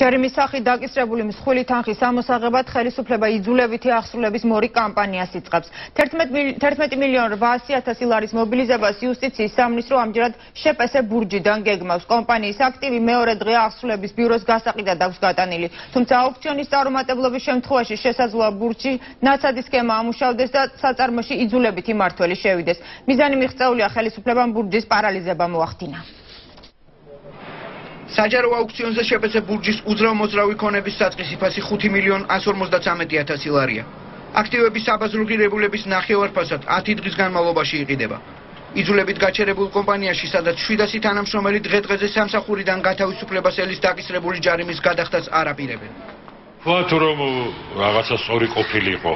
ჯერიმის სახით დაკისრებული მსხვილი თანხის ამოსაღებად ხელისუფლება იძულებითი აღსრულების მორიგ კამპანიას იწყებს. 11.800.000 ლარის მობილიზებას იუსტიციის სამინისტრო ამჯერად შეპესე ბურჯიდან გეგმავს. კომპანიის აქტივი მეორე დღე აღსრულების ბიუროს გასაყიდად აქვს გატანილი. თუმცა აუქციონის წარუმატებლობის შემთხვევაში შესაძლოა ბურჯი ნაცადი სქემა ამუშავდეს და საწარმოში იძულებითი მმართველი შევიდეს. მიზანი მიღწეულია ხელისუფლებამ ბურჯის პარალიზება მოახდინა. საჯარო აუქციონზე შეპესე ბურჯის უძრავ-მოძრავი ქონების საწყისი ფასი 5.053.000 ლარია. აქტივების საბაზრო ღირებულების ნახევარფასად 10 დღის განმავლობაში იყიდება. იძულებით გაჩერებულ კომპანიაში, სადაც 700 თანამშრომელი დღე-დღეზე სამსახურიდან გათავისუფლებას ელის დაკისრებული ჯარიმის გადახდას არ აპირებენ. ვთქვათ, რომ რაღაცა სწორი ყოფილიყო.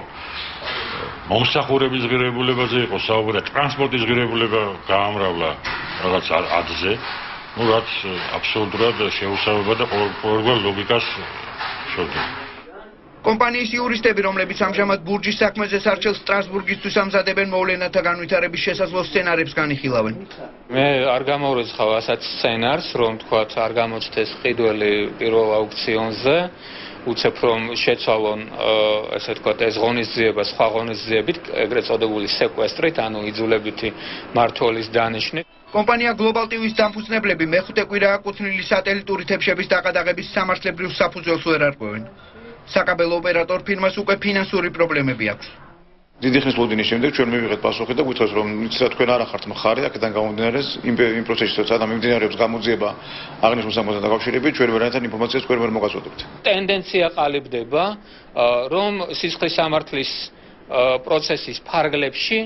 მომსახურების ღირებულებაზე იყო საუბარი, ტრანსპორტის ღირებულება გაამრავლა რაღაც ათზე. რაც აბსოლუტურად შეუსაბამება და ყოველგვარ ლოგიკას შორდება. კომპანიის იურისტები, რომლებიც ამჟამად ბურჯის საქმეზე სარჩელ სტრასბურგისთვის ამზადებენ მოვლენათა განვითარების შესაძლო სცენარებს განიხილავენ. მე არ გამოვიწყავ ასეთ სცენარს, რომ თქვათ არ გამოჩნდეს ყიდველი პირველ აუქციონზე. უცებ რომ შეცვალონ ესე ვთქვათ ეს ღონისძიება სხვა ღონისძიებით, ეგრეთ წოდებული სეკვესტრით, ანუ იძულებითი მმართველის დანიშვნით. კომპანია Global TV-ის დამფუძნებლები მეხუთე კვირაა აკუთვნილი სატელიტური თებშების დაკადაღების სამართლებრივ საფუძველს ვერ არღვევენ. საკაბელო ოპერატორ ფირმას უკვე ფინანსური პრობლემები აქვს. დიდი ხნის ლოდინის შემდეგ ჩვენ მივიღეთ პასუხი და გვითხოვს რომ იცით თქვენ არ ახართ მხარე, აქედან გამომდინარე იმ პროცესში როცა მიმდინარეობს გამოძიება აღნიშნულ სამოსთან დაკავშირებით, ჩვენ ვერანაირად ინფორმაციას ვერ მოგაწოდებთ. ტენდენცია ყალიბდება, რომ სისხლის სამართლის პროცესის ფარგლებში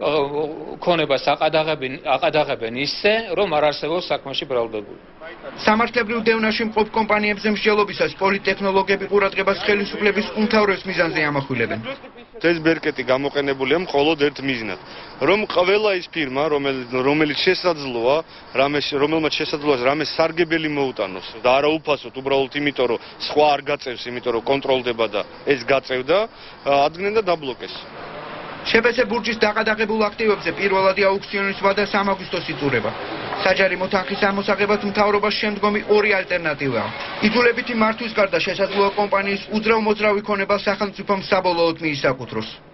ქონებას აყადაღებენ ისე, რომ არ არსებობს საქმეში ბრალდებული. სამართლებრივ დევნაში მყოფ კომპანიებზე მსჯელობისას პოლიტექნოლოგები ყურადღებას ხელისუფლების უმთავრეს მიზანზე ამახვილებენ. ეს ბერკეტი გამოყენებულია მხოლოდ ერთ მიზნად, რომ ყველა ის ფირმა, რომელიც შესაძლოა, რომელმაც შესაძლოა რამე სარგებელი მოუტანოს და არა უფასოდ, უბრალოდ იმიტომ, რომ სხვა არ გაწევს, იმიტომ რომ კონტროლდება და ეს გაწევდა, ადგენენ და დაბლოკეს. შეპესე ბურჯის დაკადაღებულ აქტივებზე პირველადი აუქციონის ვადა 3 აგვისტოს იწურება. საჯარიმო თანხის ამოსაღებად მთავრობას შემდგომი ორი ალტერნატივაა. იძულებითი მართვის გარდა შესაძლოა კომპანიის უძრავ-მოძრავი ქონება სახელმწიფომ საბოლოოდ მიისაკუთროს.